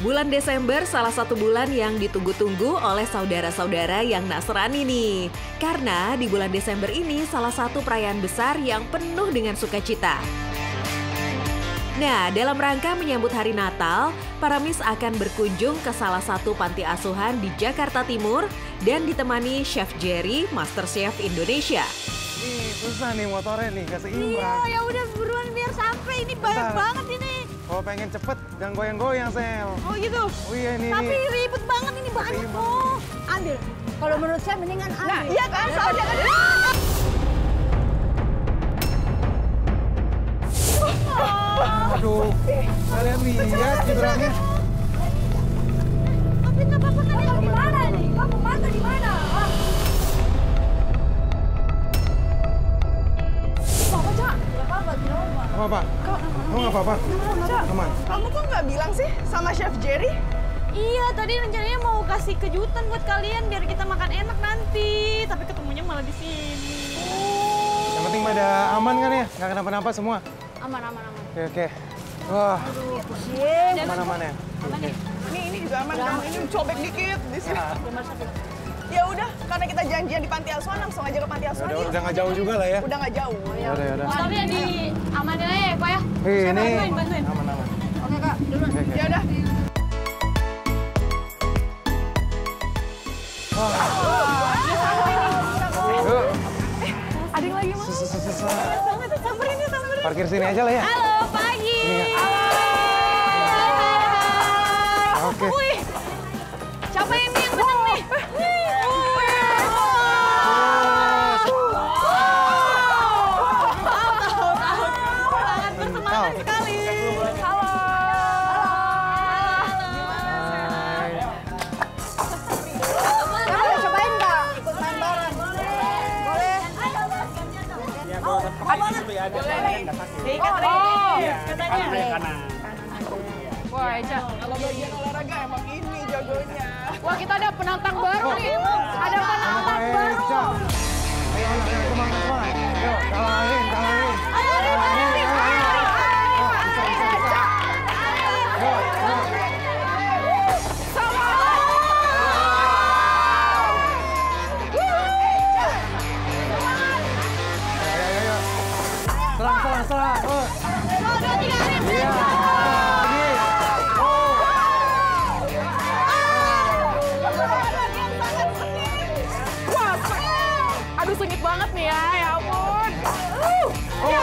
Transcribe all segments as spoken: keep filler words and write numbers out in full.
Bulan Desember salah satu bulan yang ditunggu-tunggu oleh saudara-saudara yang Nasrani nih. Karena di bulan Desember ini salah satu perayaan besar yang penuh dengan sukacita. Nah, dalam rangka menyambut hari Natal, para Miss akan berkunjung ke salah satu panti asuhan di Jakarta Timur dan ditemani Chef Jerry, Master Chef Indonesia. Ih, susah nih motornya nih, gak seimbang. Iya, ya udah buruan biar sampai. Ini banyak Bentar. banget ini. Kalau pengen cepet, jangan goyang-goyang, Sel. Oh gitu? Oh iya, ini Tapi nih. ribet banget ini banyak Seimbang. loh. Ambil. Kalau menurut saya mendingan ambil. Nah, iya kan? Soalnya kan. Aduh, kalian lihat nyebrangnya. Tapi nggak apa-apa kan? Kamu di mana nih? Kamu mata di mana? Ah. Apa, Cak? Gak apa-apa, tidak apa-apa. Apa-apa? Kamu nggak apa-apa? Cak, Aman. kamu kok nggak bilang sih sama Chef Jerry? Iya, tadi rencananya mau kasih kejutan buat kalian biar kita makan enak nanti. Tapi ketemunya malah di sini. Yang penting pada aman kan ya? Nggak kenapa-napa semua? Aman, aman, aman. Oke, oke. Wah, Pusing. aman-aman ya? Aman nih. Ini ini juga aman kan? Ini cobek dikit di sini. Ya udah, karena kita janjian di panti asuhan, langsung aja ke panti asuhan. Udah, yuk. udah nggak jauh juga lah ya? Udah nggak jauh. Yaudah, yaudah. Tapi ya di amanin aja ya, Pak ya. Ih, Saya ini bantuin, bantuin. aman-aman. Oke, Kak. Duluan. Oke, oke. Ya udah. Yuk, Ada yang lagi mau. sus, sus, sus, sus. Banget, samperin ya, samperin. Parkir sini aja lah ya? Halo, pagi. Ini ya. Oke. Wih, siapa ini yang menang nih? Sangat bersemangat sekali. Halo. Hai. Kamu cobain nggak? Ikut main bareng. Boleh. Oh, katanya. Wah, Eca. Kalau bagian olahraga emang ini jagonya. Wah, kita ada penantang baru nih. Ada penantang baru. Eca. Ayo, ayo, ayo, semangat, semangat. Yuk, kalahin, kalahin. Ayo, ayo, ayo, ayo, ayo, ayo. Bisa, bisa, bisa. Yuk, yuk. Ayo, ayo, ayo. Serang, serang, serang. Oh. Satu, dua, tiga, ayo. Iya. Lagi. Oh. Wah, aduh sengit banget nih ya, ya ampun. Uh. Oh.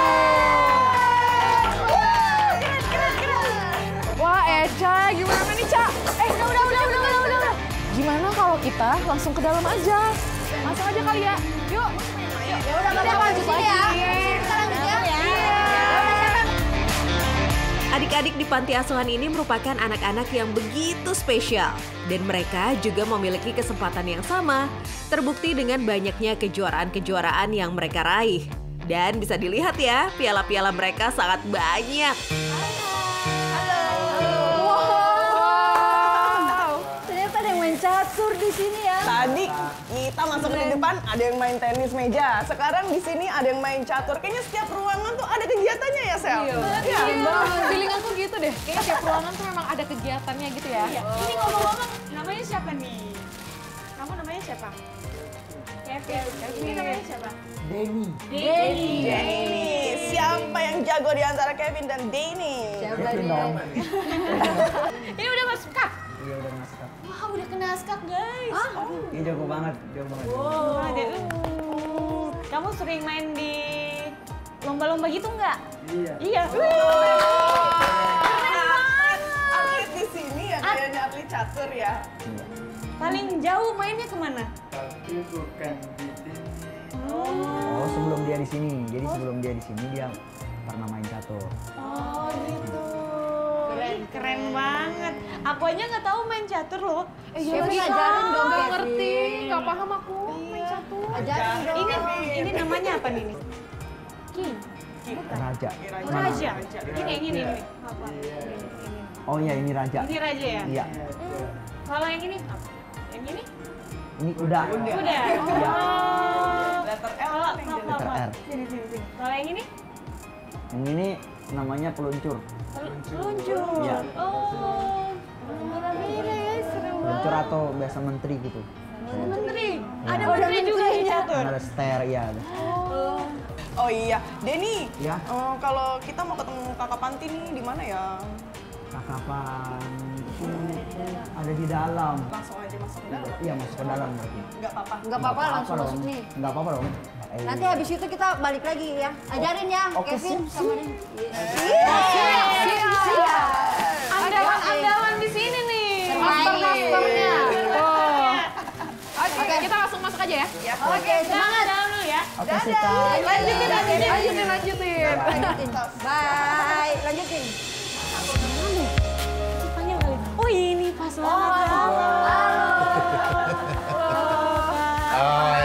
Keren, keren, keren. Wah, Eca, gimana nih, Ca? Eh, udah, udah, udah, udah, udah, udah. Gimana kalau kita langsung ke dalam aja? Langsung aja kali ya. Yuk. Yuk, ya udah, kita lanjut sini ya. Kita lanjut ya. Adik-adik di panti asuhan ini merupakan anak-anak yang begitu spesial. Dan mereka juga memiliki kesempatan yang sama, terbukti dengan banyaknya kejuaraan-kejuaraan yang mereka raih. Dan bisa dilihat ya, piala-piala mereka sangat banyak. Wow. Ternyata ada yang main catur di sini ya. Tadi kita masuk di depan ada yang main tenis meja. Sekarang di sini ada yang main catur. Kayaknya setiap ruangan tuh ada kegiatannya ya, Sel? Iya, feeling aku gitu deh. Kayaknya tiap ruangan tuh memang ada kegiatannya gitu ya. Ini ngomong-ngomong, namanya siapa nih? Kamu namanya siapa? Kevin. Kevin. Ini namanya siapa? Denny. Denny. Denny. Siapa yang jago di antara Kevin dan Denny? Siapa dia? Ini udah masuk kap? Iya udah masuk. Wah, udah kena skak guys. Ini jago banget, jago banget. Wow. Ada. Uh. Kamu sering main di lomba-lomba gitu nggak? Iya. Iya. Atlet di sini ya, kayaknya atlet catur ya. Paling jauh mainnya kemana? Tapi bukan di sini. Oh. Oh sebelum dia di sini, jadi sebelum dia di sini dia pernah main catur. Oh gitu. Keren, keren banget. Aku aja nggak tahu main catur loh. Eh, Kevin, bisa. ajarin dong, Nggak Kevin. ngerti, nggak paham aku main catur. Ajarin dong. Ini, ini namanya apa nih? King. Raja. Oh, raja. Ini yang ini nih. Apa? Ini, ini. Oh iya ini raja. Ini raja ya? Iya. Kalau yang ini apa? Yang ini? Ini kuda. Udah. Iya. Oh. Letter L. Kalau Letter kalau R. sini sini sini. Kalau yang ini? Yang ini namanya peluncur. Luncur. Iya. Oh. catur atau biasa menteri gitu. Menteri. Ada Oh, menteri juga di catur. Ada ster, ya. Oh. Oh iya, Denny. Ya. eh, kalau kita mau ketemu Kakak Panti nih di mana ya? Kakapan itu ada di dalam. Langsung aja masuk ke dalam. Iya, masuk ke dalam berarti. Nggak apa-apa. Nggak apa-apa, langsung dong. masuk nih. Nggak apa-apa dong. Eh, Nanti habis itu kita balik lagi ya. Ajarin ya, Oke, Kevin siap, sama Rin. Andalan-andalan di sini nih. Terbaik. Master-masternya. Oh. Oke, kita langsung masuk aja ya. Oke, semangat. Dalam dulu ya. Oke, Sita. Lanjutin, lanjutin, lanjutin, lanjutin. Lanjutin. Bye. Lanjutin. Oh ini pas banget. Hai.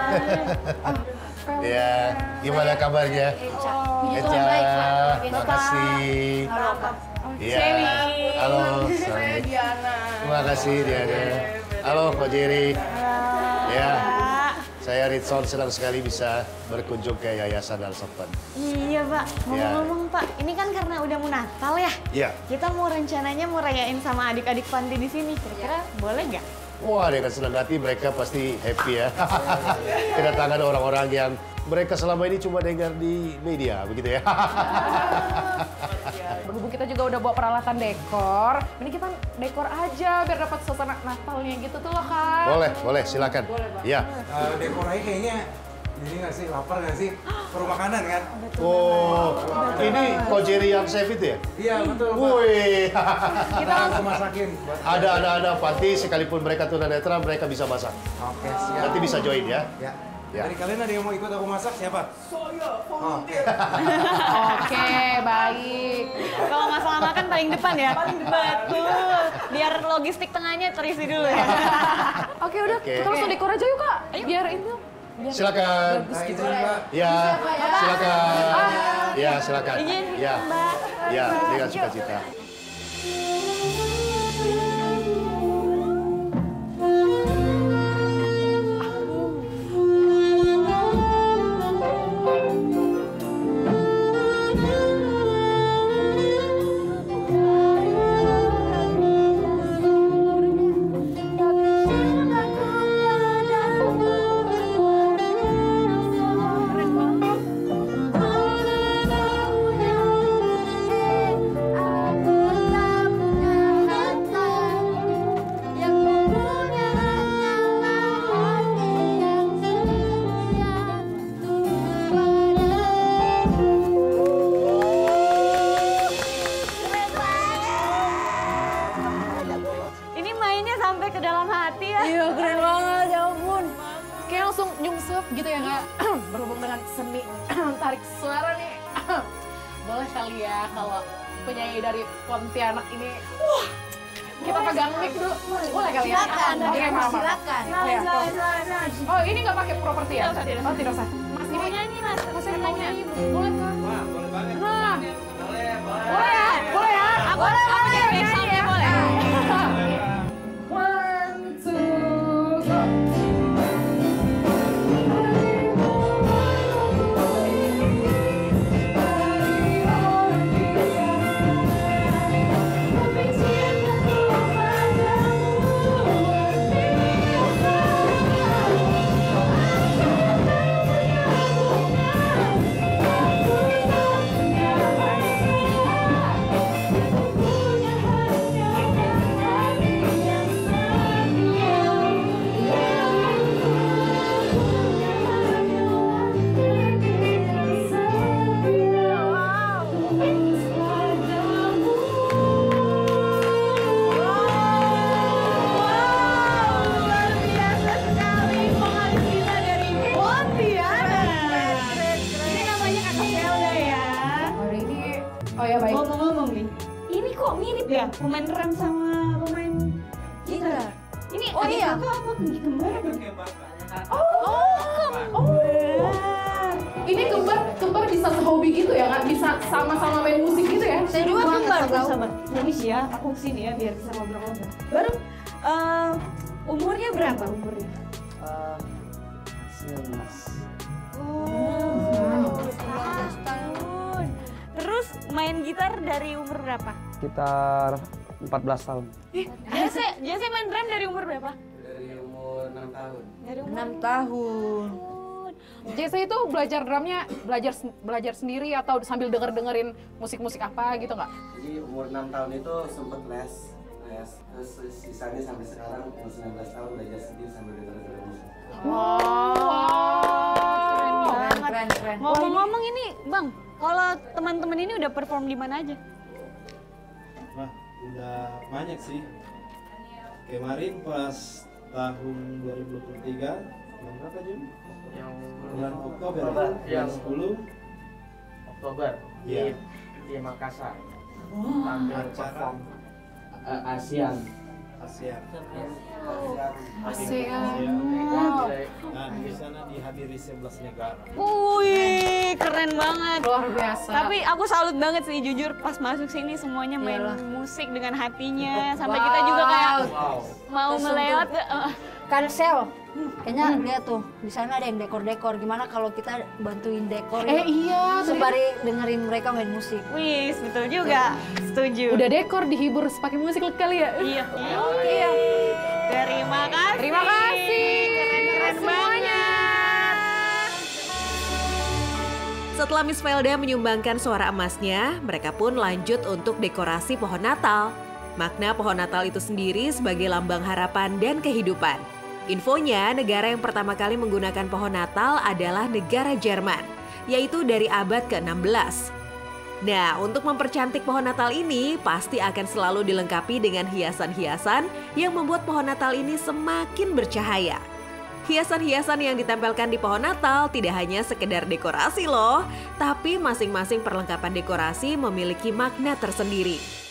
Ya, gimana kabarnya? Eca, makasih. Ya, halo. Saya Diana. Terima kasih Diana. Halo Pak Jerry. Ya, saya Ritson senang sekali bisa berkunjung ke Yayasan Al Sofan. Iya Pak, ngomong-ngomong Pak, ini kan karena udah mau Natal ya? Iya. Kita mau rencananya mau rayain sama adik-adik panti di sini, kira-kira boleh nggak? Wah, dengan senang hati mereka pasti happy ya. Kedatangan orang-orang yang mereka selama ini cuma dengar di media, begitu ya. Berhubung kita juga udah bawa peralatan dekor, ini kita dekor aja biar dapat suasana Natalnya gitu tuh loh Kak. Boleh, boleh, silakan. Iya. Uh, dekornya kayaknya ini nggak sih, lapar nggak sih? Perlu makanan kan? Oh, ini Kojeri yang chef itu ya? Iya, betul Pak. Wih. Kita aku masakin. buat- Ada anak-anak panti, sekalipun mereka tunanetra, mereka bisa masak. Oke, siap. Nanti bisa join ya. Ya. Ya. Dari kalian ada yang mau ikut aku masak siapa? Oke. Oke, baik. Kalau masalah makan paling depan ya? Paling depan. Betul. Biar logistik tengahnya terisi dulu ya. Oke udah, Oke. kita langsung dekor aja yuk Kak. Biar itu. Silakan. Nah, izin Mbak. Ya, silakan. Ya, silakan. Izin, Ya, Mbak. ya, dengan sukacita. Ini mainnya sampai ke dalam hati ya. Iya, keren banget, ya ampun. Kayak langsung nyungsep gitu ya Kak. Berhubung dengan seni tarik suara nih. Boleh kali ya kalau penyanyi dari Pontianak ini. Wah, kita pegang mic dulu. Boleh kali ya? Silakan, Oke, maaf, maaf. silakan. Oh, ya, tuh. Oh, ini nggak pakai properti ya? Oh, tidak usah. Mas ini nyanyi Mas, Mas yang mau nyanyi. Boleh Kak? Wah, boleh banget. Nah, Boleh, boleh. boleh ya? Boleh ya? Aku aku jadi backsoundnya boleh. One, two, go. Oh ya baik. Ngomong-ngomong nih, ini kok mirip ya pemain drum sama pemain gitar. Ini Oh, adik iya. kakak apa kembar? Ini kembar kembar bisa sehobi gitu ya Kak? Bisa sama-sama main musik gitu ya? Saya dua kembar tau. Sabar, nangis ya. Aku kesini ya biar bisa ngobrol-ngobrol. Baru eh, umurnya berapa umurnya? Eh, sembilan belas. Oh, sembilan belas tahun. Terus main gitar dari umur berapa? Sekitar empat belas tahun. Eh, Jesse, Jesse main drum dari umur berapa? Dari umur enam tahun. Dari umur enam tahun. Jesse itu belajar drumnya belajar belajar sendiri atau sambil denger dengerin musik-musik apa gitu nggak? Jadi umur enam tahun itu sempet les, les. Terus sisanya sampai sekarang umur sembilan belas tahun belajar sendiri sambil denger-denger musik. Wow, keren banget. Keren, keren. Ngomong-ngomong ini, Bang, kalau teman-teman ini udah perform di mana aja? Wah, udah banyak sih. Kemarin pas tahun dua ribu dua puluh tiga, bulan berapa Jun? Yang Bulan Oktober, yang bulan sepuluh Oktober Iya. di, di Makassar. Tampil perform uh, ASEAN. Asia. ASEAN. Nah, di sana dihadiri sebelas negara. Wih, keren banget. Luar biasa. Tapi aku salut banget sih, jujur pas masuk sini semuanya main Iyalah. musik dengan hatinya. Sampai kita juga kayak Wow. mau ngelewat. eh, Kan Sel, kayaknya lihat tuh di sana ada yang dekor-dekor. Gimana kalau kita bantuin dekor? Eh yuk? iya, tadi Sembari dengerin mereka main musik. Wih, betul juga. Setuju. udah dekor dihibur pakai musik kali ya. Iya. Iya. Terima kasih. Terima kasih. Keren-keren banget. Setelah Miss Velda menyumbangkan suara emasnya, mereka pun lanjut untuk dekorasi pohon Natal. Makna pohon Natal itu sendiri sebagai lambang harapan dan kehidupan. Infonya, negara yang pertama kali menggunakan pohon Natal adalah negara Jerman, yaitu dari abad ke enam belas. Nah, untuk mempercantik pohon Natal ini, pasti akan selalu dilengkapi dengan hiasan-hiasan yang membuat pohon Natal ini semakin bercahaya. Hiasan-hiasan yang ditempelkan di pohon Natal tidak hanya sekedar dekorasi loh, tapi masing-masing perlengkapan dekorasi memiliki makna tersendiri.